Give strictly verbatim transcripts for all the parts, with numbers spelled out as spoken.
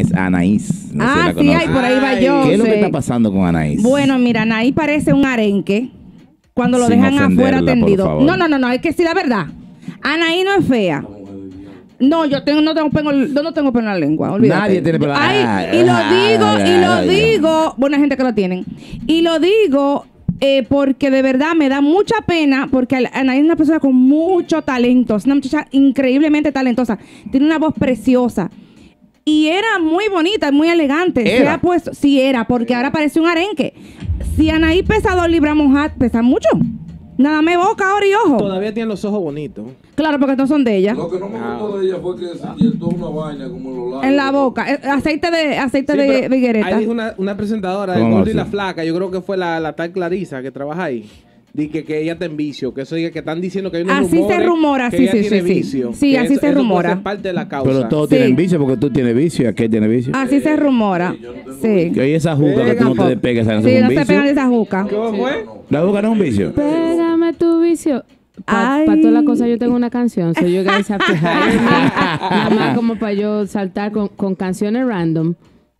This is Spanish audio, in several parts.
es Anaís. No sé si Ah, la sí, conoce. ay, por ahí va yo. ¿Qué es lo que sé. está pasando con Anaís? Bueno, mira, Anaís parece un arenque cuando lo Sin dejan afuera ofenderla, por tendido. favor. No, no, no, no, es que sí, la verdad. Anaís no es fea. No, yo tengo, no tengo pelo, yo no tengo pelo en la lengua, olvídate. Nadie tiene pelo. Ay, Ay, y lo ay, digo, ay, y lo ay, digo, buena gente que lo tienen. Y lo digo eh, porque de verdad me da mucha pena, porque Anaís es una persona con mucho talento, es una muchacha increíblemente talentosa, tiene una voz preciosa. Y era muy bonita, muy elegante. Se ¿Era? ha puesto, sí era, porque ahora parece un arenque. Si Anaís pesa dos libras mojadas, pesa mucho. Nada me boca, ahora y ojo. Todavía tiene los ojos bonitos. Claro, porque no son de ella. Lo que no me gustó de ella fue que se inyectó una vaina como en los labios. En la boca. Eh, Aceite de aceite Sí, de, pero de higuereta. ahí dijo una, una presentadora de ¿Cómo Gordo y así? la Flaca, yo creo que fue la, la tal Clarisa que trabaja ahí. Di que, que ella está en vicio, que eso diga que están diciendo que hay unos Así se rumores rumora, que sí, ella sí, tiene sí, sí. vicio. Sí, que así eso- se eso puede rumora. ser parte de la causa. Pero todos Sí. tienen vicio porque tú tienes vicio y aquel tiene vicio. Así se rumora. Sí. Que oye esa juca que tú no te despegues, ¿sabes? Sí, Es no un se pegan de vicio. esa juca. ¿Cómo fue? La juca no es un vicio. Pégame tu vicio. Para Ay. pa todas las cosas yo tengo una canción. So you guys have to hire me. Nada más como para yo saltar con, con canciones random.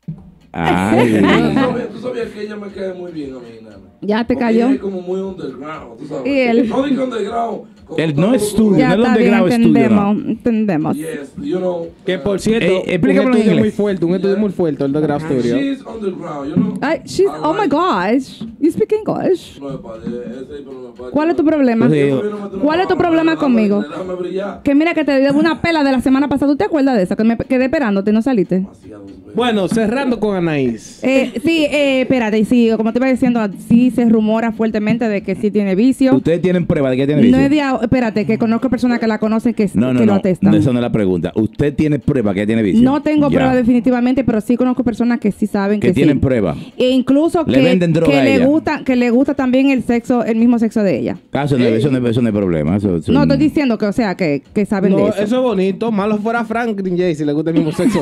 Ay. Tú sabías, tú sabías que ella me cae muy bien a mí, nana. Ya te Porque cayó. ella es como muy underground, tú sabes. Y él. No digo underground. como Él todo no lo estudia, que- Ya no es está donde bien, graba estudio, entendemos. no. Entendemos. Yes, you know. Que por cierto, Eh, un explícamelo en estudio inglés. muy fuerte, un estudio muy fuerte, el de Graph Studio. She's underground, you know. Ay, she's, I oh my like- gosh. You speak English. No, padre, ese pero no, padre. ¿Cuál es tu problema? Pues sí. Yo no me tengo ¿Cuál es tu problema déjame- conmigo? Déjame brillar. Que mira que te debo una pela de la semana pasada. ¿Tú te acuerdas de esa? Que me quedé esperándote y no saliste. Demasiados besos. Bueno, cerrando con Anaís. Eh, sí, eh, espérate, sí, como te iba diciendo, sí se rumora fuertemente de que sí tiene vicio. Ustedes tienen prueba de que tiene No vicio. es de, a- espérate, que conozco personas que la conocen que, No, no, que lo no. atestan. Esa no es la pregunta. ¿Usted tiene prueba que tiene vicio? No tengo Ya. prueba definitivamente, pero sí conozco personas que sí saben Que que, tienen sí. prueba. E incluso Le que, venden droga que a le ella. gusta, que le gusta también el sexo, el mismo sexo de ella. Ah, eso, no, eso, no, eso no es problema. Eso, eso No estoy diciendo que, o sea, que, que saben No, de eso. eso. es bonito. Malo fuera Franklin J si le gusta el mismo sexo.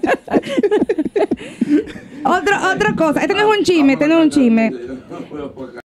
Otra, otra cosa, este no es un chisme, este no es un chisme.